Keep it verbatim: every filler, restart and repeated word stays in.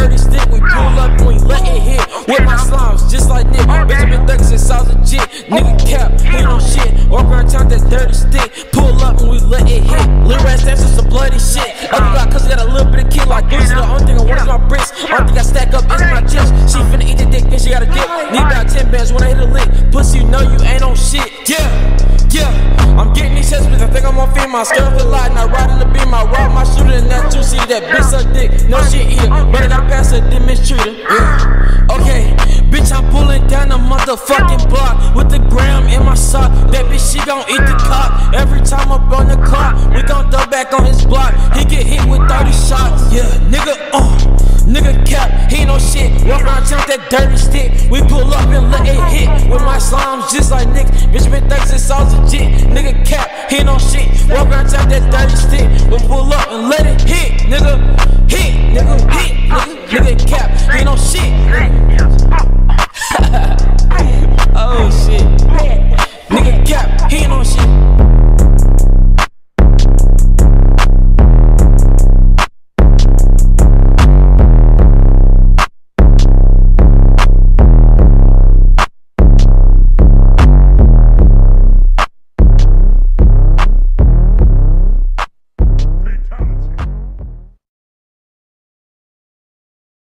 dirty stick, we pull up and we let it hit. With my slimes, just like Nick. Bitch, I been thuggin' since I was legit. Nigga cap, he on shit. Walk around town with that dirty stick. Pull up and we let it hit. Little ass dance with some bloody shit. Other guy, cause I got a little bit of kick like this. The only thing I want is my bricks. Only thing I stack up is my chips. She finna eat the dick, then she gotta dip. Need about ten bands when I hit a lick. Pussy, you know you ain't on shit. Yeah, yeah. I'm getting these chest, I think I'm on feed my skirt with a lot. And I ride in the beam, I rob my shooter and that two C. That bitch suck dick, no shit either. But I got past her, didn't mistreat her. Yeah. Okay, bitch, I'm pulling down the motherfucking block with the gram in my sock. That bitch, she gon' eat the cock. Every time up on the clock, we gon' throw back on his block. He get hit with thirty shots. Yeah, nigga, uh, nigga cap, he ain't no shit. Walk around town with that dirty stick. We pull up and let it hit. With my slimes just like Nick. Bitch, been thuggin' since I was legit. Nigga cap, he ain't no shit. Walk around town with that dirty stick. We pull up and let it hit. Nigga, hit, nigga, hit, nigga, nigga cap, he ain't no shit.